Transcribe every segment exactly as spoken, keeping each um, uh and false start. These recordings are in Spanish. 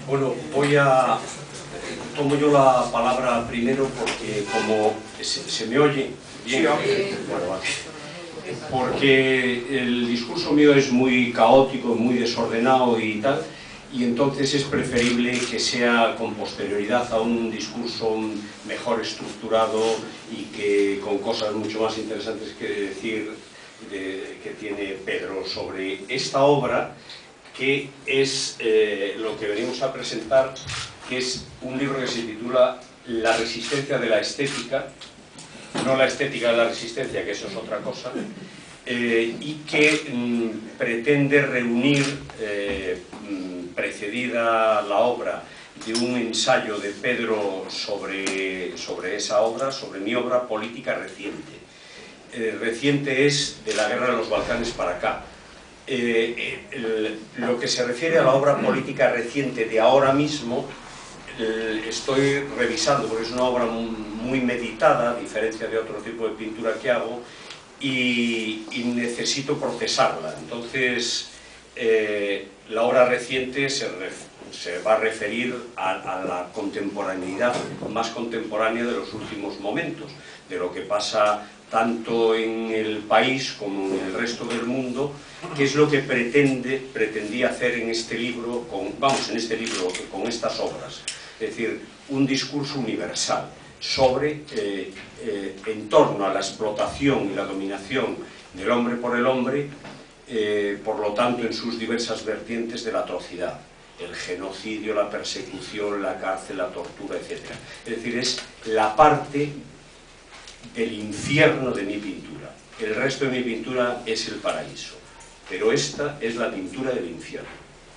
Bueno, voy a... Tomo yo la palabra primero porque como se, se me oye bien, Sí, bueno, vale. Porque el discurso mío es muy caótico, muy desordenado y tal, y entonces es preferible que sea con posterioridad a un discurso mejor estructurado y que con cosas mucho más interesantes que decir de, que tiene Pedro sobre esta obra, que es eh, lo que venimos a presentar, que es un libro que se titula La resistencia de la estética, no la estética de la resistencia, que eso es otra cosa, eh, y que mm, pretende reunir, eh, mm, precedida la obra de un ensayo de Pedro sobre, sobre esa obra, sobre mi obra política reciente. Eh, reciente es de la guerra de los Balcanes para acá. Eh, el, lo que se refiere a la obra política reciente de ahora mismo, el, estoy revisando porque es una obra muy meditada, a diferencia de otro tipo de pintura que hago, y, y necesito procesarla. Entonces, eh, la obra reciente se, ref, se va a referir a, a la contemporaneidad más contemporánea de los últimos momentos, de lo que pasa tanto en el país como en el resto del mundo, que es lo que pretende, pretendía hacer en este libro, con, vamos, en este libro, con estas obras. Es decir, un discurso universal sobre, eh, eh, en torno a la explotación y la dominación del hombre por el hombre, eh, por lo tanto, en sus diversas vertientes de la atrocidad. El genocidio, la persecución, la cárcel, la tortura, etcétera. Es decir, es la parte del infierno de mi pintura. El resto de mi pintura es el paraíso, pero esta es la pintura del infierno.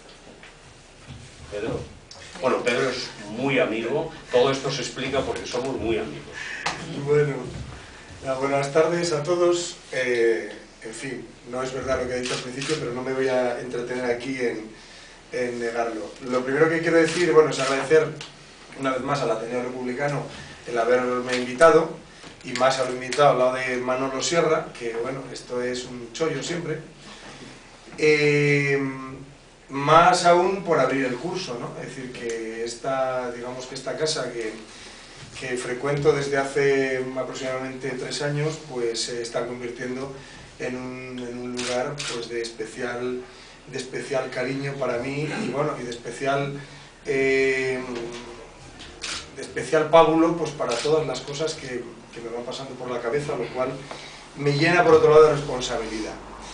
Pedro. Bueno, Pedro es muy amigo, todo esto se explica porque somos muy amigos. Bueno, buenas tardes a todos. Eh, en fin, no es verdad lo que he dicho al principio, pero no me voy a entretener aquí en, en negarlo. Lo primero que quiero decir, bueno, es agradecer una vez más al Ateneo Republicano el haberme invitado, y más haberme invitado al lado de Manolo Sierra, que bueno, esto es un chollo siempre. Eh, más aún por abrir el curso, ¿no? Es decir, que esta, digamos que esta casa que, que frecuento desde hace aproximadamente tres años, pues se está convirtiendo en un, en un lugar pues de especial, de especial cariño para mí y bueno, y de especial eh, de especial pábulo pues para todas las cosas que, que me van pasando por la cabeza, lo cual me llena por otro lado de responsabilidad.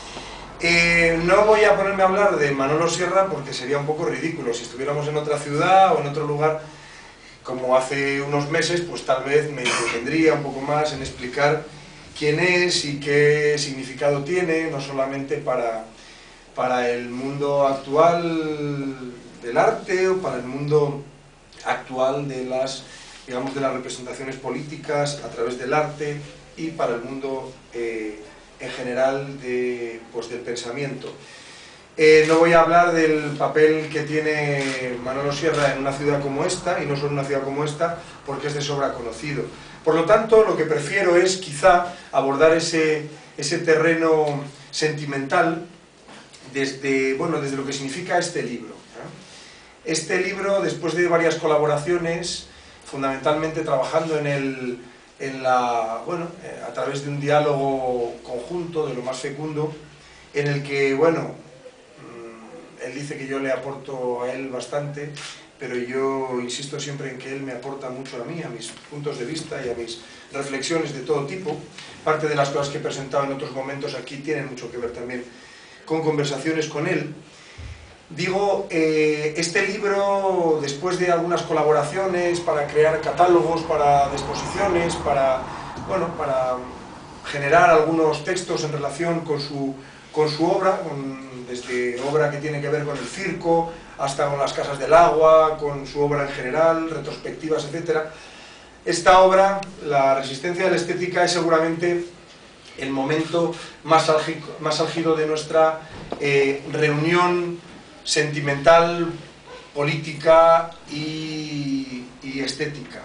Eh, no voy a ponerme a hablar de Manolo Sierra porque sería un poco ridículo. Si estuviéramos en otra ciudad o en otro lugar, como hace unos meses, pues tal vez me entretendría un poco más en explicar quién es y qué significado tiene, no solamente para, para el mundo actual del arte o para el mundo actual de las, digamos, de las representaciones políticas a través del arte y para el mundo eh, en general de, pues, del pensamiento. Eh, no voy a hablar del papel que tiene Manolo Sierra en una ciudad como esta, y no solo en una ciudad como esta, porque es de sobra conocido. Por lo tanto, lo que prefiero es quizá abordar ese, ese terreno sentimental desde, bueno, desde lo que significa este libro. Este libro, después de varias colaboraciones, fundamentalmente trabajando en el... En la, bueno, a través de un diálogo conjunto, de lo más fecundo, en el que, bueno, él dice que yo le aporto a él bastante, pero yo insisto siempre en que él me aporta mucho a mí, a mis puntos de vista y a mis reflexiones de todo tipo. Parte de las cosas que he presentado en otros momentos aquí tienen mucho que ver también con conversaciones con él. Digo, eh, este libro, después de algunas colaboraciones para crear catálogos, para exposiciones, para, bueno, para generar algunos textos en relación con su, con su obra, con, desde obra que tiene que ver con el circo, hasta con las casas del agua, con su obra en general, retrospectivas, etcétera. Esta obra, La resistencia de la estética, es seguramente el momento más álgido, más álgido de nuestra eh, reunión sentimental, política y, y estética.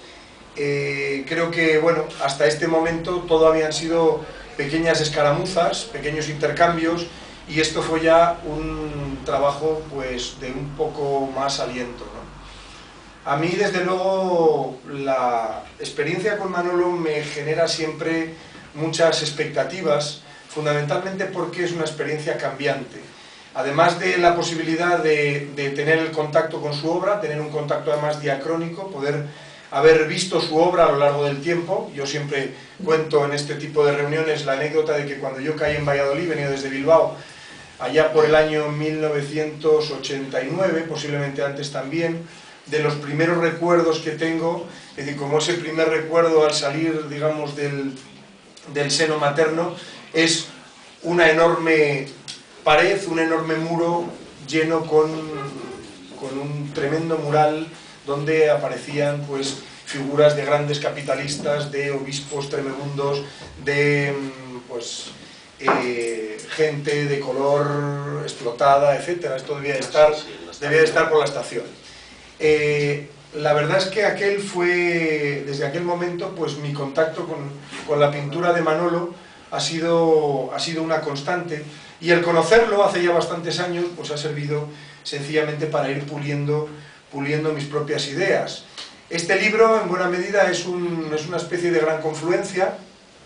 Eh, creo que, bueno, hasta este momento todo habían sido pequeñas escaramuzas, pequeños intercambios, y esto fue ya un trabajo pues de un poco más aliento, ¿no? A mí, desde luego, la experiencia con Manolo me genera siempre muchas expectativas, fundamentalmente porque es una experiencia cambiante. Además de la posibilidad de, de tener el contacto con su obra, tener un contacto además diacrónico, poder haber visto su obra a lo largo del tiempo. Yo siempre cuento en este tipo de reuniones la anécdota de que cuando yo caí en Valladolid, venido desde Bilbao, allá por el año mil novecientos ochenta y nueve, posiblemente antes también, de los primeros recuerdos que tengo, es decir, como ese primer recuerdo al salir, digamos, del, del seno materno, es una enorme pared, un enorme muro lleno con, con un tremendo mural donde aparecían pues figuras de grandes capitalistas, de obispos tremendos, de pues eh, gente de color explotada, etcétera. Esto debía estar, debía estar por la estación. Eh, la verdad es que aquel fue, desde aquel momento, pues mi contacto con, con la pintura de Manolo ha sido, ha sido una constante, y el conocerlo hace ya bastantes años pues ha servido sencillamente para ir puliendo, puliendo mis propias ideas. Este libro, en buena medida, es, un, es una especie de gran confluencia.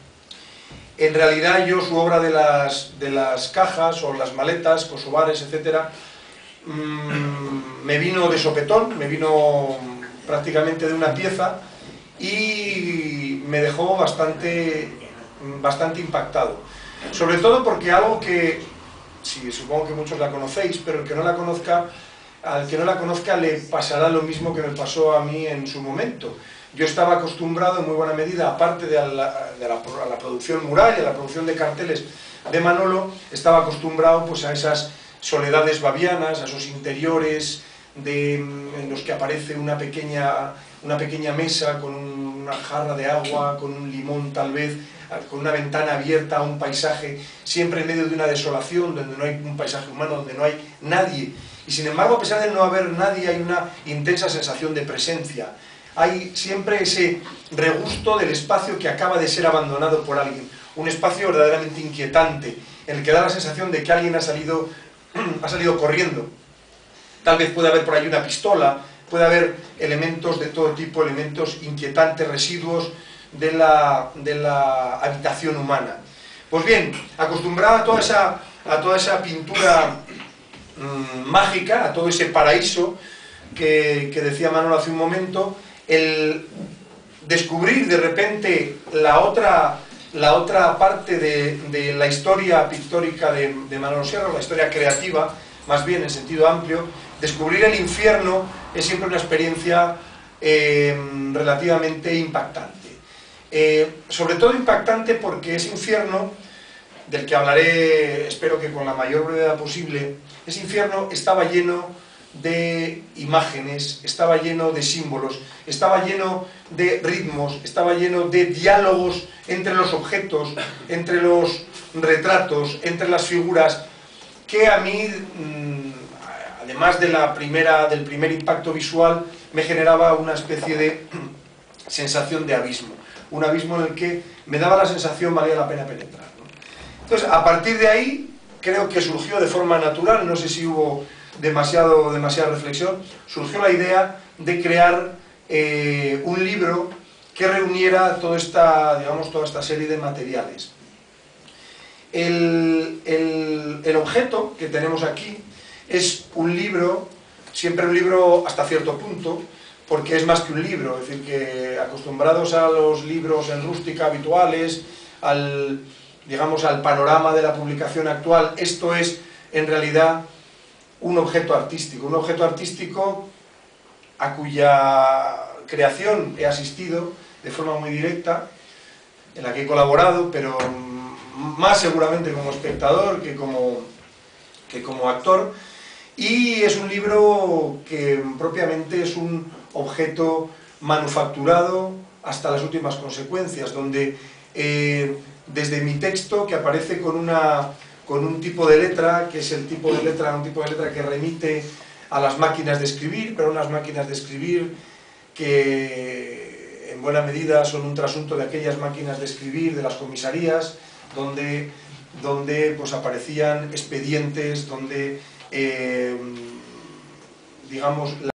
En realidad, yo su obra de las, de las cajas o las maletas, kosovares, etcétera, mmm, me vino de sopetón, me vino prácticamente de una pieza, y me dejó bastante, bastante impactado. Sobre todo porque algo que, sí, supongo que muchos la conocéis, pero el que no la conozca, al que no la conozca le pasará lo mismo que me pasó a mí en su momento. Yo estaba acostumbrado en muy buena medida, aparte de, la, de la, a la producción mural y a la producción de carteles de Manolo, estaba acostumbrado pues a esas soledades bavianas, a esos interiores de, en los que aparece una pequeña, una pequeña mesa con una jarra de agua, con un limón tal vez, con una ventana abierta a un paisaje, siempre en medio de una desolación, donde no hay un paisaje humano, donde no hay nadie. Y sin embargo, a pesar de no haber nadie, hay una intensa sensación de presencia. Hay siempre ese regusto del espacio que acaba de ser abandonado por alguien. Un espacio verdaderamente inquietante, en el que da la sensación de que alguien ha salido, ha salido corriendo. Tal vez puede haber por ahí una pistola, puede haber elementos de todo tipo, elementos inquietantes, residuos de la, de la habitación humana. Pues bien, acostumbrado a toda esa, a toda esa pintura mmm, mágica, a todo ese paraíso que, que decía Manolo hace un momento, el descubrir de repente la otra, la otra parte de, de la historia pictórica de, de Manolo Sierra, la historia creativa, más bien en sentido amplio, descubrir el infierno es siempre una experiencia eh, relativamente impactante. Eh, sobre todo impactante porque ese infierno, del que hablaré, espero que con la mayor brevedad posible, ese infierno estaba lleno de imágenes, estaba lleno de símbolos, estaba lleno de ritmos, estaba lleno de diálogos entre los objetos, entre los retratos, entre las figuras, que a mí, además de la primera, del primer impacto visual, me generaba una especie de sensación de abismo. Un abismo en el que me daba la sensación valía la pena penetrar, ¿no? Entonces, a partir de ahí, creo que surgió de forma natural, no sé si hubo demasiado, demasiada reflexión, surgió la idea de crear eh, un libro que reuniera toda esta, digamos, toda esta serie de materiales. El, el, el objeto que tenemos aquí es un libro, siempre un libro hasta cierto punto, porque es más que un libro, es decir, que acostumbrados a los libros en rústica habituales, al, digamos, al panorama de la publicación actual, esto es en realidad un objeto artístico, un objeto artístico a cuya creación he asistido de forma muy directa, en la que he colaborado, pero más seguramente como espectador que como, que como actor, y es un libro que propiamente es un objeto manufacturado hasta las últimas consecuencias, donde eh, desde mi texto, que aparece con, una, con un tipo de letra, que es el tipo de letra, un tipo de letra que remite a las máquinas de escribir, pero unas máquinas de escribir que en buena medida son un trasunto de aquellas máquinas de escribir de las comisarías, donde donde pues, aparecían expedientes, donde, eh, digamos,